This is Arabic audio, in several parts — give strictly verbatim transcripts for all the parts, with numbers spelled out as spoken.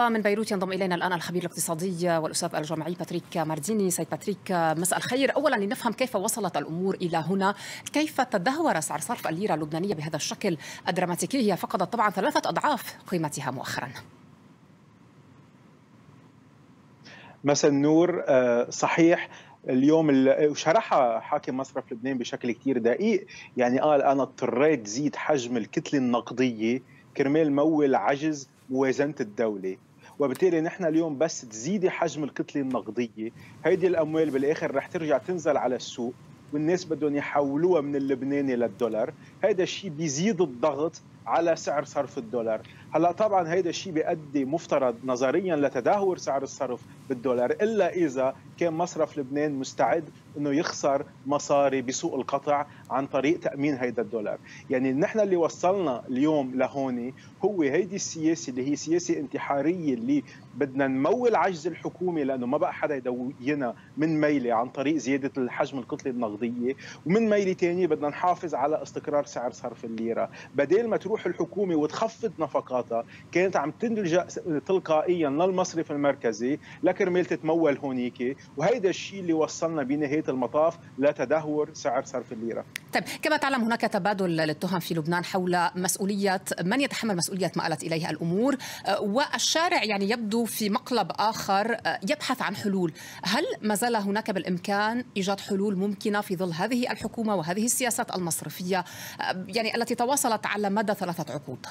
من بيروت ينضم إلينا الآن الخبير الاقتصادي والأستاذ الجامعي باتريك مارديني. سيد باتريك، مساء الخير. أولا لنفهم كيف وصلت الأمور إلى هنا، كيف تدهور سعر صرف الليرة اللبنانية بهذا الشكل الدراماتيكي؟ هي فقدت طبعا ثلاثة أضعاف قيمتها مؤخرا. مساء النور. صحيح، اليوم شرحها حاكم مصرف لبنان بشكل كتير دقيق، يعني قال أنا اضطريت زيد حجم الكتلة النقدية كرمال مول عجز موازنة الدولة، وبالتالي نحن اليوم بس تزيدي حجم الكتلة النقدية هيدي الأموال بالآخر رح ترجع تنزل على السوق والناس بدهم يحولوها من اللبناني للدولار. هيدا الشيء بيزيد الضغط على سعر صرف الدولار. هلا طبعا هيدا الشيء بيؤدي مفترض نظريا لتدهور سعر الصرف بالدولار، الا اذا كان مصرف لبنان مستعد انه يخسر مصاري بسوق القطع عن طريق تامين هيدا الدولار. يعني نحن اللي وصلنا اليوم لهون هو هيدي السياسه اللي هي سياسه انتحاريه، اللي بدنا نمول عجز الحكومه لانه ما بقى حدا يدوينا من ميله عن طريق زياده الحجم الكتله النقديه، ومن ميله ثانيه بدنا نحافظ على استقرار سعر صرف الليره. بدل ما تروح الحكومه وتخفض نفقاتها كانت عم تلجا تلقائيا للمصرف المركزي لكرمال تتمول هونيك، وهيدا الشيء اللي وصلنا بنهايه المطاف لتدهور سعر صرف الليره. طيب، كما تعلم هناك تبادل للتهم في لبنان حول مسؤوليه من يتحمل مسؤوليه ما آلت اليه الامور، والشارع يعني يبدو في مقلب اخر يبحث عن حلول. هل ما زال هناك بالامكان ايجاد حلول ممكنه في ظل هذه الحكومه وهذه السياسات المصرفيه يعني التي تواصلت على مدى ثلاثه عقود؟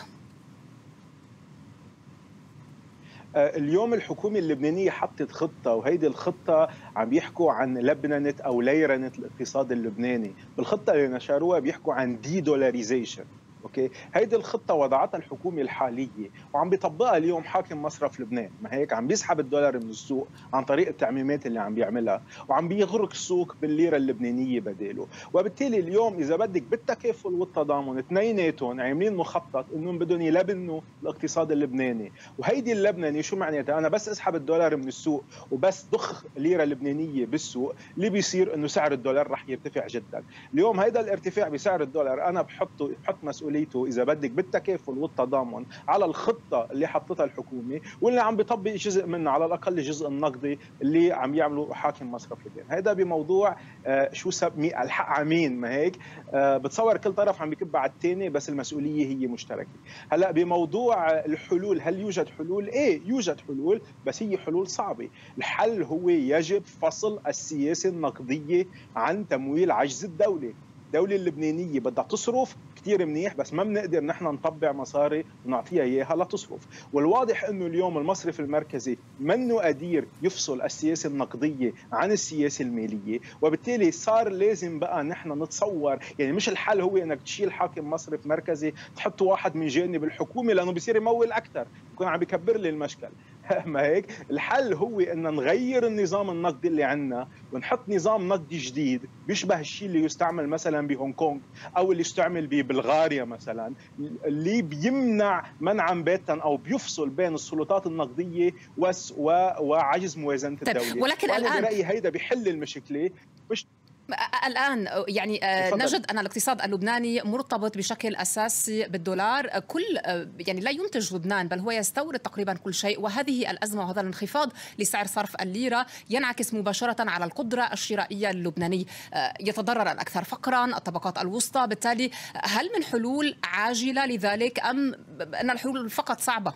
اليوم الحكومة اللبنانية حطت خطة، وهيدي الخطة عم بيحكوا عن لبننة أو ليرنة الاقتصاد اللبناني. بالخطة اللي نشروها بيحكوا عن دي دولاريزيشن. اوكي، هيدي الخطه وضعتها الحكومه الحاليه وعم بيطبقها اليوم حاكم مصرف لبنان، ما هيك عم بيسحب الدولار من السوق عن طريق التعميمات اللي عم بيعملها، وعم بيغرق السوق بالليره اللبنانيه بداله. وبالتالي اليوم اذا بدك بالتكافل والتضامن اثنيناتهم عاملين مخطط انهم بدهم يلبنوا الاقتصاد اللبناني. وهيدي اللبننه شو معناتها؟ انا بس اسحب الدولار من السوق وبس ضخ ليره لبنانيه بالسوق، اللي بيصير انه سعر الدولار رح يرتفع جدا. اليوم هيدا الارتفاع بسعر الدولار انا بحطه بحط مسؤوليه إذا بدك بالتكافل والتضامن على الخطة اللي حطتها الحكومة واللي عم بيطبق جزء منها، على الأقل الجزء النقدي اللي عم يعملوا حاكم مصرف لبنان. هذا بموضوع آه شو سمي الحق عمين، ما هيك؟ آه بتصور كل طرف عم بيكب على الثاني بس المسؤولية هي مشتركة. هلا بموضوع الحلول، هل يوجد حلول؟ ايه يوجد حلول، بس هي حلول صعبة. الحل هو يجب فصل السياسة النقدية عن تمويل عجز الدولة. الدولة اللبنانية بدها تصرف كثير منيح، بس ما بنقدر نحن نطبع مصاري ونعطيها اياها لتصرف. والواضح انه اليوم المصرف المركزي منه قادر يفصل السياسه النقديه عن السياسه الماليه، وبالتالي صار لازم بقى نحن نتصور، يعني مش الحل هو انك تشيل حاكم مصرف مركزي تحط واحد من جانب الحكومه لانه بيصير يمول اكثر، بكون عم بكبر لي المشكل. ما هيك؟ الحل هو ان نغير النظام النقدي اللي عندنا ونحط نظام نقدي جديد بيشبه الشيء اللي يستعمل مثلا بهونغ كونغ او اللي يستعمل ببلغاريا مثلا، اللي بيمنع منعا باتا او بيفصل بين السلطات النقديه وعجز موازنه الدوله. ولكن وانا الان برايي هيدا بيحل المشكله. مش الآن يعني نجد أن الاقتصاد اللبناني مرتبط بشكل أساسي بالدولار. كل يعني لا ينتج لبنان بل هو يستورد تقريبا كل شيء، وهذه الأزمة وهذا الانخفاض لسعر صرف الليرة ينعكس مباشرة على القدرة الشرائية اللبنانية. يتضرر الأكثر فقرا الطبقات الوسطى. بالتالي هل من حلول عاجلة لذلك أم أن الحلول فقط صعبة؟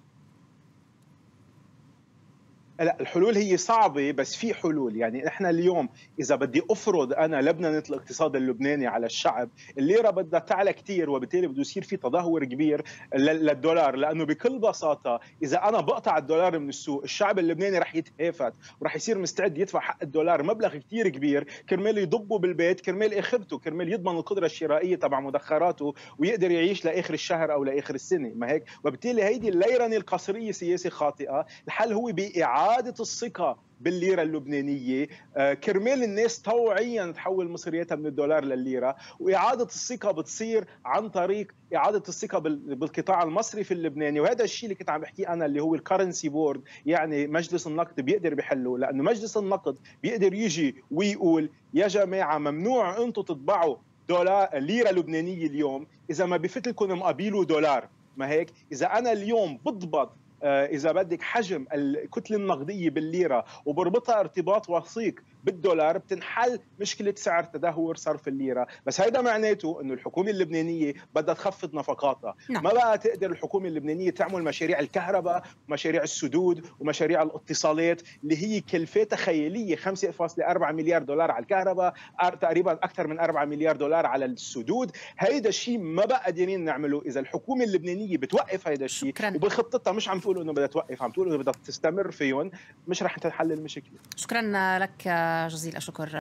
لا، الحلول هي صعبة بس في حلول. يعني احنا اليوم إذا بدي أفرض أنا لبننة الاقتصاد اللبناني على الشعب، الليرة بدها تعلى كتير، وبالتالي بده يصير في تدهور كبير للدولار، لأنه بكل بساطة إذا أنا بقطع الدولار من السوق الشعب اللبناني رح يتهافت ورح يصير مستعد يدفع حق الدولار مبلغ كتير كبير كرمال يضبه بالبيت، كرمال آخرته، كرمال يضمن القدرة الشرائية تبع مدخراته ويقدر يعيش لآخر الشهر أو لآخر السنة. ما هيك؟ وبالتالي هيدي الليرنة القصرية سياسة خاطئة. الحل هو بإعادة إعادة الثقة بالليرة اللبنانية، كرمال الناس طوعيا تحول مصرياتها من الدولار للليرة. وإعادة الثقة بتصير عن طريق إعادة الثقة بالقطاع المصرفي اللبناني، وهذا الشيء اللي كنت عم بحكيه أنا اللي هو الكرنسي بورد، يعني مجلس النقد بيقدر بيحله، لأنه مجلس النقد بيقدر يجي ويقول يا جماعة ممنوع أنتم تطبعوا دولار ليرة لبنانية اليوم إذا ما بفت لكم مقابله دولار. ما هيك؟ إذا أنا اليوم بضبط اذا بدك حجم الكتله النقديه بالليره وبربطها ارتباط وثيق بالدولار، بتنحل مشكله سعر تدهور صرف الليره. بس هيدا معناته انه الحكومه اللبنانيه بدها تخفض نفقاتها. نعم. ما بقى تقدر الحكومه اللبنانيه تعمل مشاريع الكهرباء ومشاريع السدود ومشاريع الاتصالات اللي هي كلفتها خياليه، خمسة فاصلة أربعة مليار دولار على الكهرباء، تقريبا اكثر من أربعة مليار دولار على السدود. هيدا الشيء ما بقى قادرين نعمله. اذا الحكومه اللبنانيه بتوقف هيدا الشيء وبخطتها، مش عم تقول انه بدها توقف، عم تقول انه بدها تستمر فيهم، مش رح تنحل المشكله. شكرا لك جزيل الشكر.